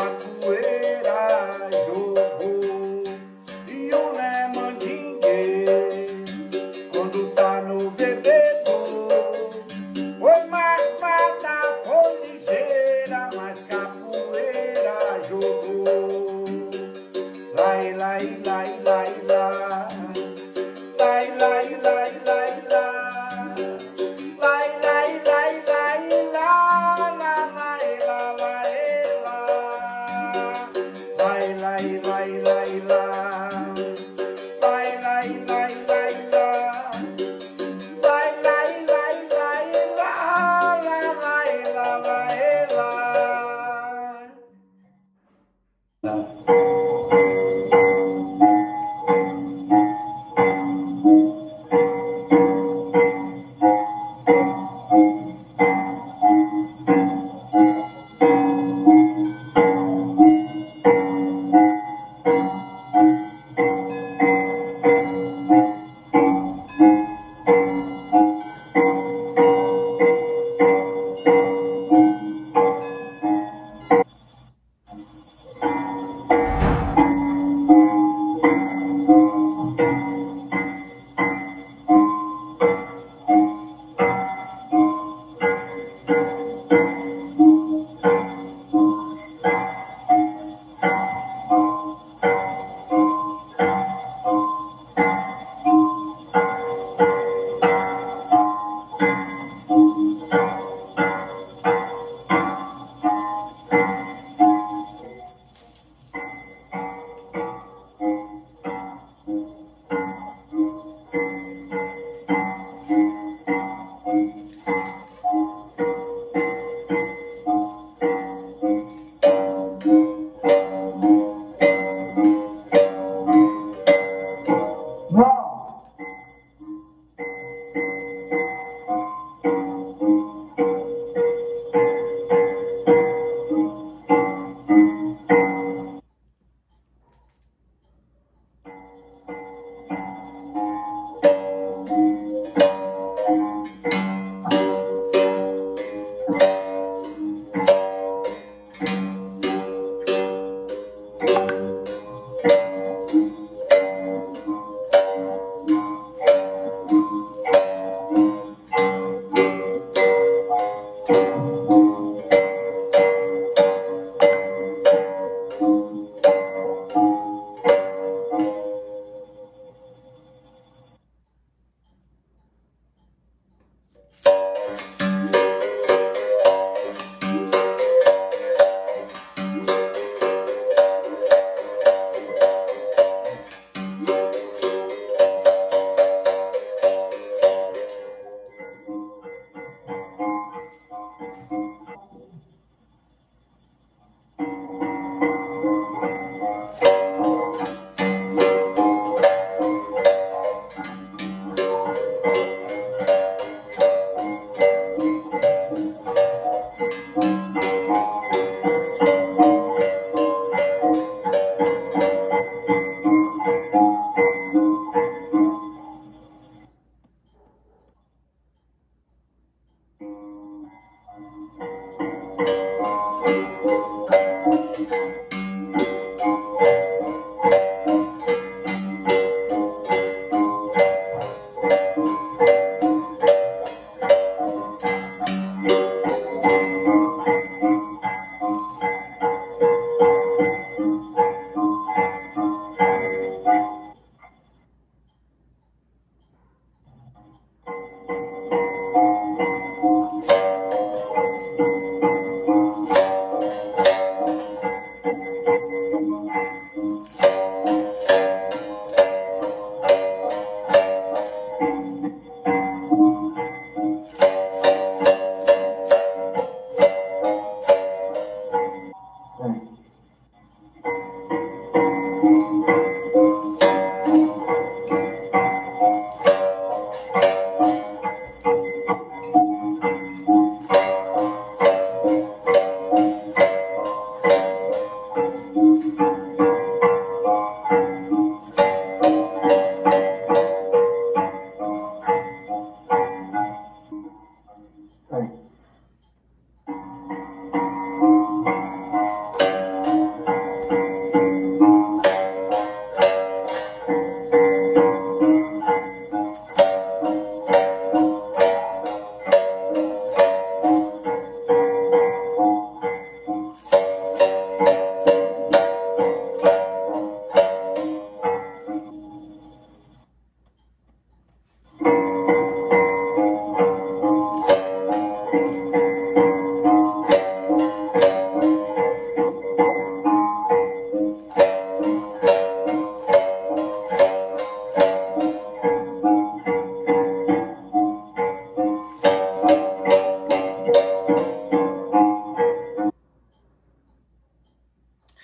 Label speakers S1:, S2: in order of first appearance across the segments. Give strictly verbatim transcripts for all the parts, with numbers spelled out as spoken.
S1: capoeira jogou e o né mandingue quando tá no bebedouro. Foi marcada, foi ligeira, mas capoeira jogou. Lai, lai, lai, lai, lai, lai, lai, lai, lai, lai. Lai, lai, lai, lai, la, la, lai, la, la, e, la. Lai, lai, lai, lai, la. Lai, lai, lai, lai, la. Lai, lai, lai, lai, la, la, lai, la, la, e, la.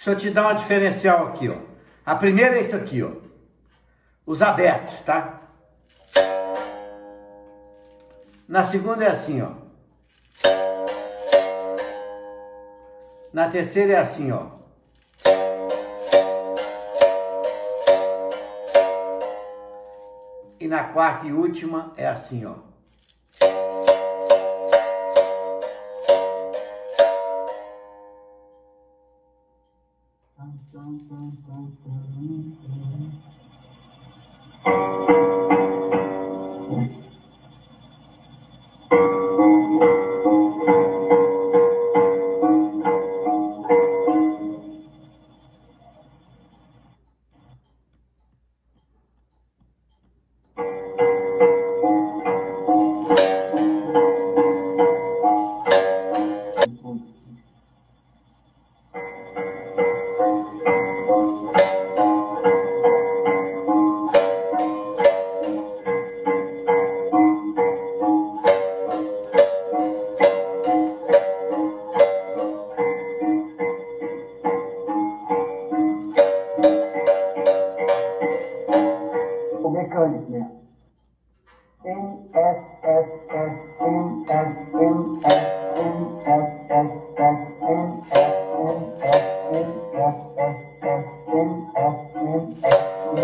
S1: Deixa eu te dar uma diferencial aqui, ó. A primeira é isso aqui, ó. Os abertos, tá? Na segunda é assim, ó. Na terceira é assim, ó. E na quarta e última é assim, ó.
S2: Mecânico, né? M, S, S, S, M, S, M, S, M, S, S, S, M, S, M, S, M, S, S, S, M, S, M, S, M, S, S,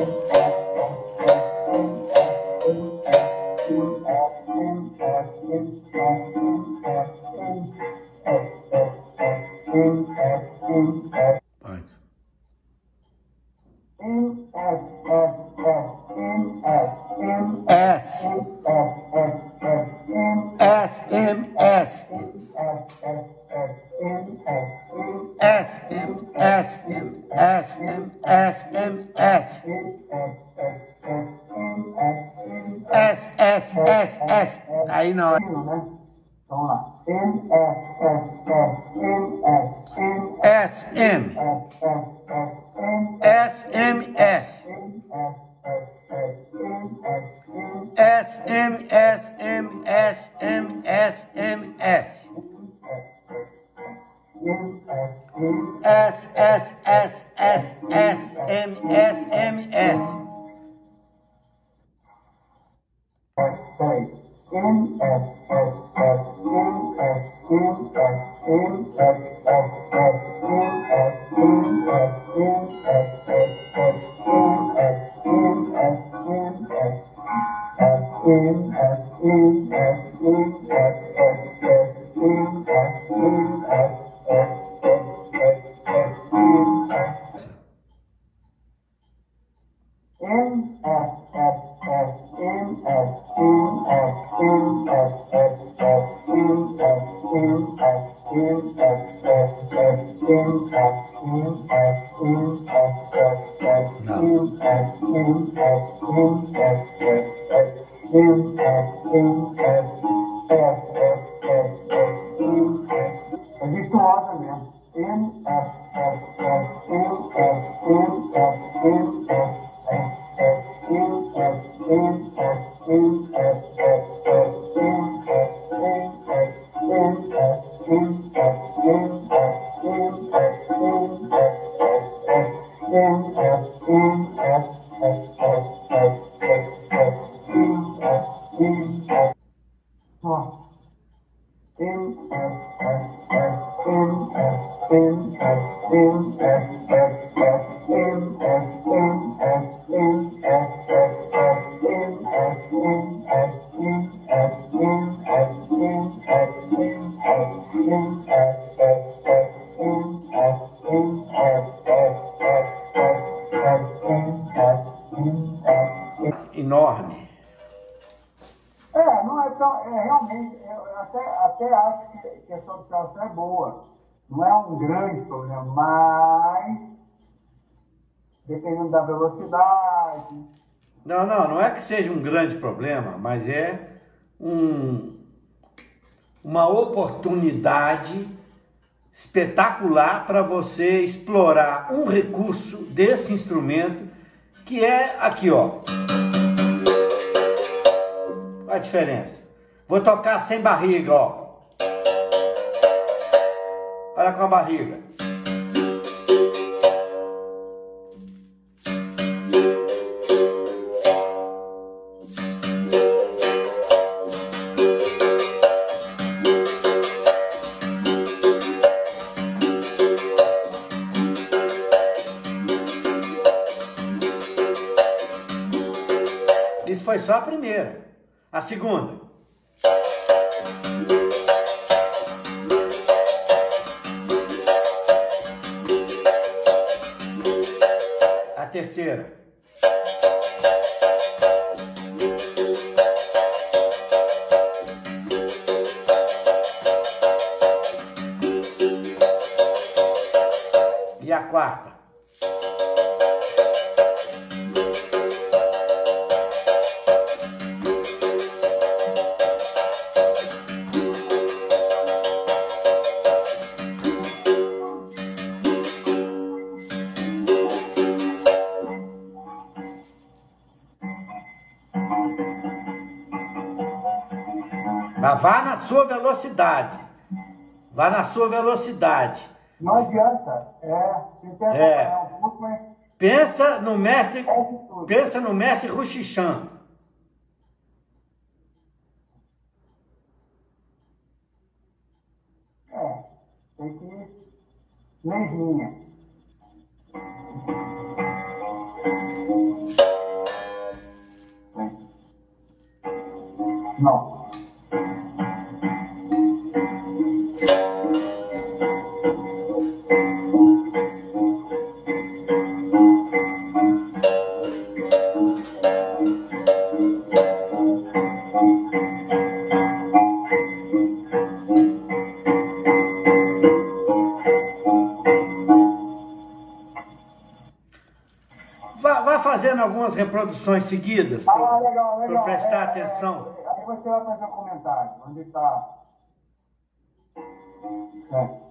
S1: S, S, S. Aí não.
S2: Vamos lá. M, S, S, S, M, S, M,
S1: S, M. S, M, S. S, M, S, M, S, M, S, M, S. S, S, S, S, S, M, S, M, S.
S2: Peraí. M, S, S, S, M, S, M, S, M, S, S, S, M, S, M, S, M, S, S, S, M, S, M, S, M, S, S, M, S, M, S, M, S, S, S, M, S, M, S, S, S, S, M, S. M, S, S, S, M, S, M, S, M, S, S, S, M, S, M, S, M, S, S, S, M, S, M, S, M, S, S, S, M, S, M, S, M, S, S, S, M, S, M, S, S, S, S, S, M, S. É virtuosa mesmo. M, S, S, S, M, S, M, S, M, S, S, S, M, S, M, S, M, S, S, S, M, S, M, S, M, S, M, S, M, S, M, S, M, S, S, M, S, M, S, S, S, S, S, S, M, S, M, S. Nossa. M, S, S, S, M, S, M, S, M, S, S, S, M, S, M, S, M, S, S, S, M, S, M, S, M, S, M, S, M, S, M, S, M, S, S, S, M, S, M, S, S, S, S, M, S, M, S.
S1: Enorme.
S2: É, não é tão. É, realmente, eu até, até acho que, que essa observação é boa. Não é um grande problema, mas dependendo da velocidade.
S1: Não, não, não é que seja um grande problema, mas é um, uma oportunidade espetacular para você explorar um recurso desse instrumento que é aqui, ó. Olha a diferença. Vou tocar sem barriga, ó. Olha com a barriga. foi só a primeira. A segunda. A terceira. E a quarta. Mas vá na sua velocidade. Vá na sua velocidade.
S2: Não adianta. É, tem que
S1: É.
S2: acompanhar um pouco, mas
S1: Pensa no mestre,
S2: faz de tudo.
S1: pensa no mestre Ruxixan.
S2: É, tem que ir lenzinha. Não.
S1: Vá, vá fazendo algumas reproduções seguidas
S2: Ah, legal,
S1: para
S2: legal.
S1: prestar
S2: É,
S1: atenção.
S2: é, aí você vai fazer um comentário. Onde está? É.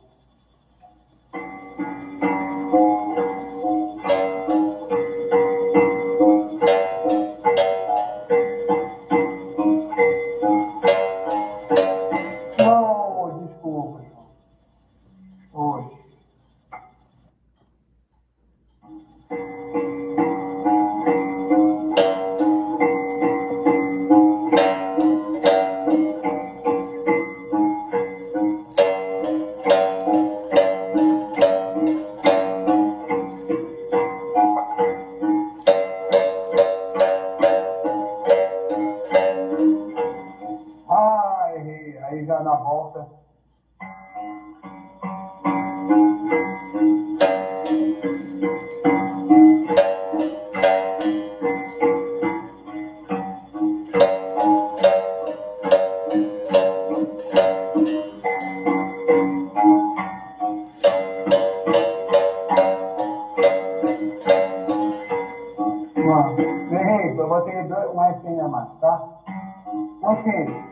S2: Oh, desculpa, irmão. Hoje. Ah, errei. Aí já na volta. Mano, errei. Eu botei dois, um S a mais, tá? Assim.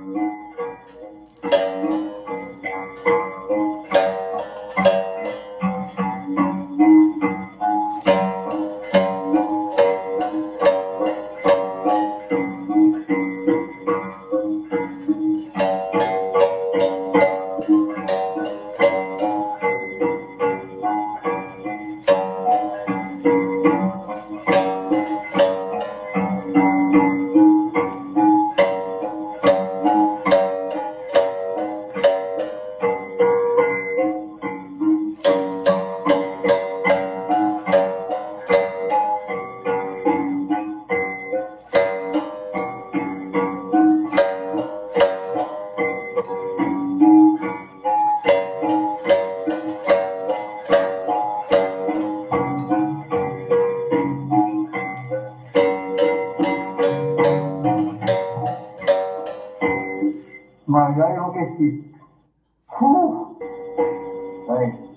S2: Mas já enlouqueci. Uh! Aí.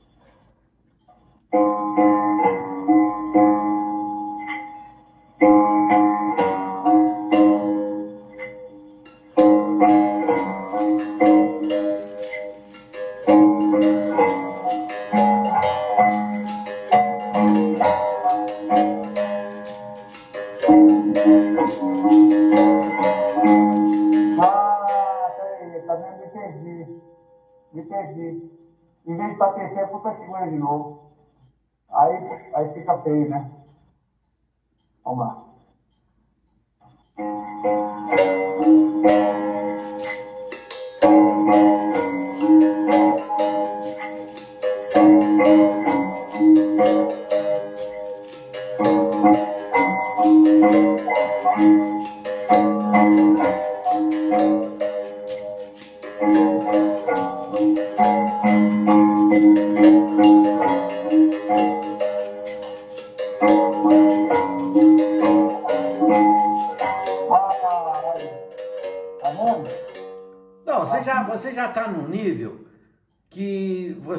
S2: Ah, peraí, tá vendo? Me perdi. Me perdi. Em vez de pra terceira, eu fui pra segunda de novo. Aí, aí fica feio, né? Vamos lá. Thank you.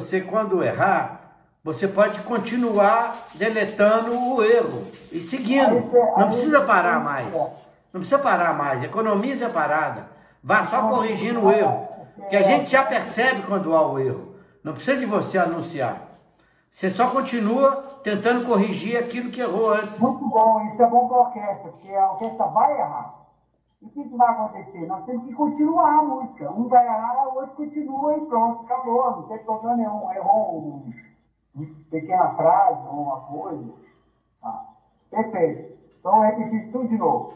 S1: você, quando errar, você pode continuar deletando o erro e seguindo. Não precisa parar mais. Não precisa parar mais. Economize a parada. Vá só corrigindo o erro. Que a gente já percebe quando há o erro. Não precisa de você anunciar. Você só continua tentando corrigir aquilo que errou antes.
S2: Muito bom, isso é bom para a orquestra, porque a orquestra vai errar. E o que, que vai acontecer? Nós temos que continuar a música. Um vai errar, o outro continua e pronto, acabou. Não tem problema nenhum. Errou um, uma pequena frase ou uma coisa. Tá. Perfeito. Então, vamos repetir tudo de novo.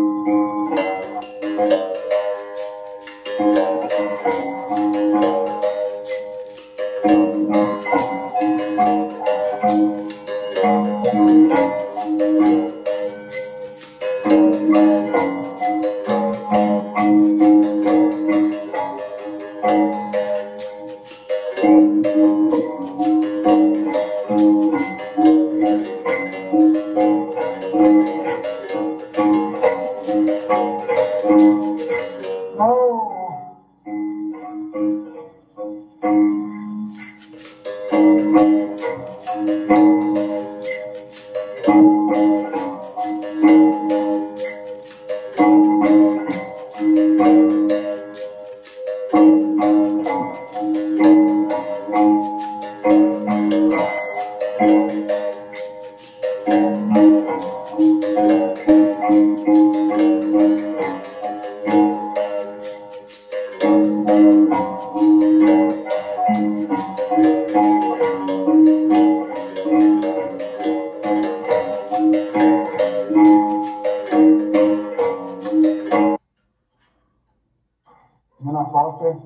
S2: Ana Foster.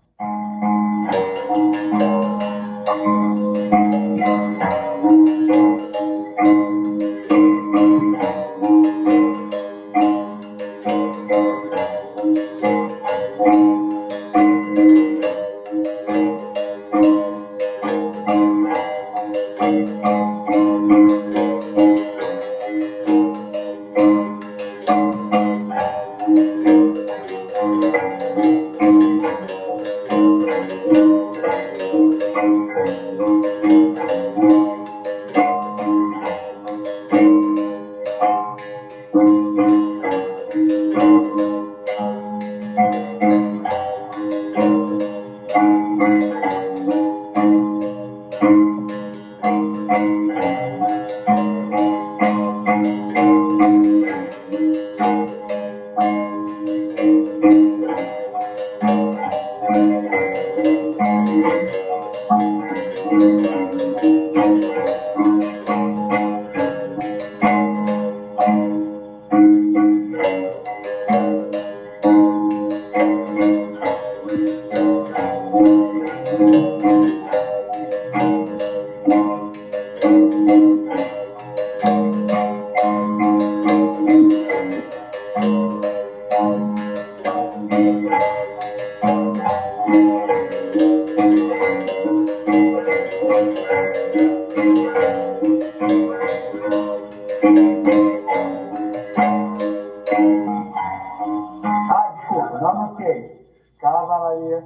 S2: Ah, desculpa, não anunciei. Cavalaria.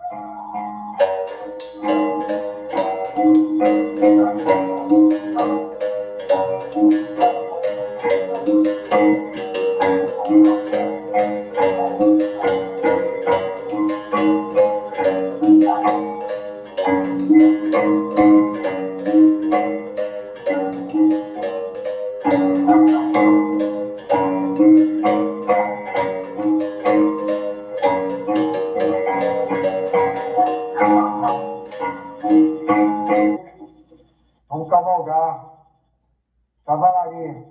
S2: Vamos cavalgar. Cavalaria.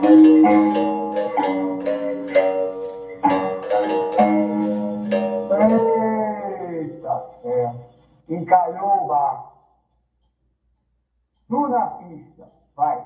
S2: Eita, é. Encalhou o barco. Tu na pista, vai.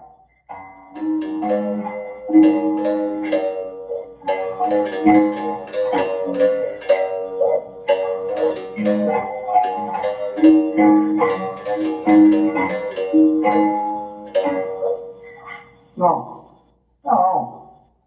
S2: Não, não.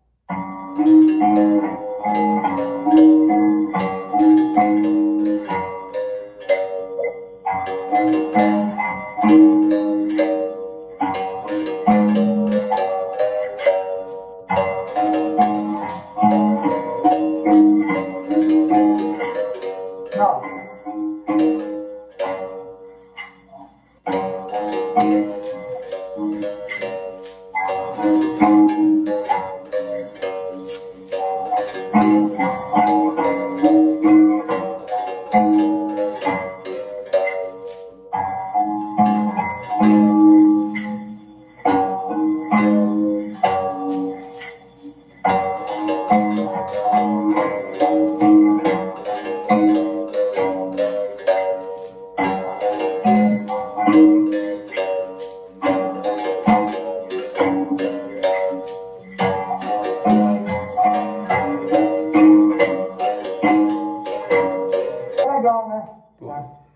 S2: Legal, né?
S1: Pô.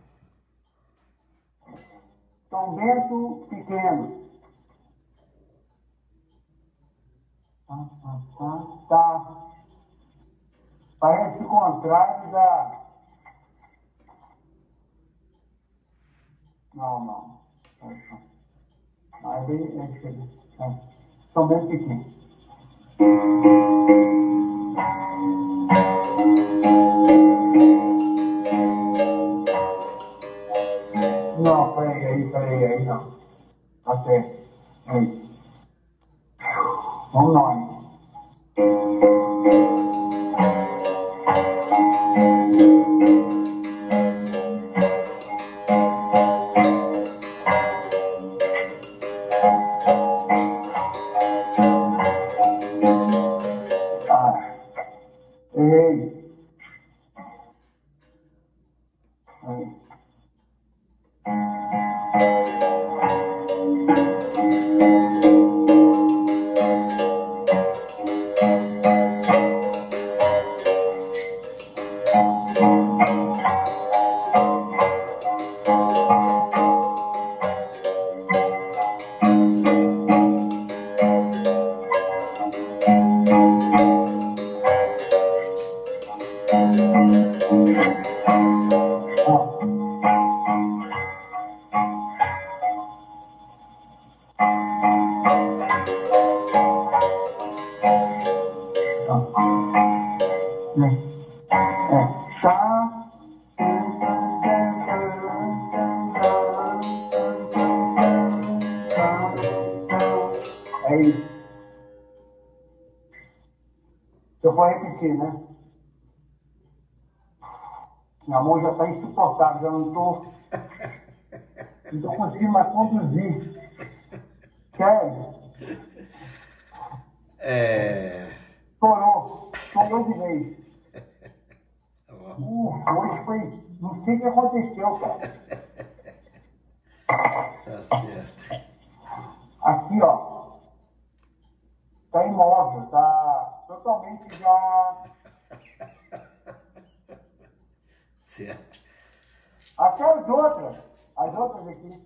S2: São Bento pequeno. Tá, tá, tá, tá. Parece o contrário da... Não, não. Aí é diferente. É. São Bento pequeno. Não, peraí, aí, peraí, aí não. Tá certo. Aí. Vamos nós. Ah. Ei. Aí. Aí, eu vou repetir, né? Minha mão já está insuportável, já não estou não estou conseguindo mais conduzir. Sério?
S1: É...
S2: Estourou, estourou de vez. Uh, hoje foi, não sei o que aconteceu, cara.
S1: Tá certo.
S2: Aqui, ó. Tá imóvel, tá totalmente já...
S1: Certo.
S2: Até as outras, as outras aqui.